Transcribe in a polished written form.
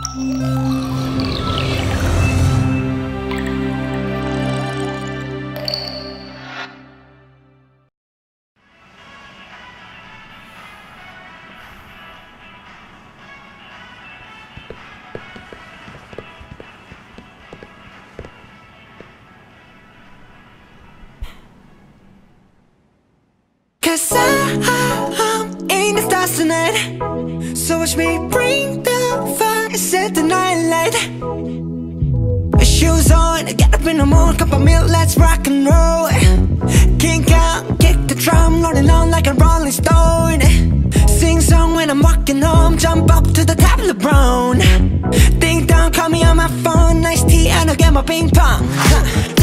Cause I'm in the stars tonight, so watch me bring the fire, set the night light. Shoes on, get up in the morning, cup of milk, let's rock and roll. Kink out, kick the drum, rolling on like a rolling stone. Sing song when I'm walking home, jump up to the top of the brown. Ding dong, call me on my phone, nice tea and I'll get my ping pong.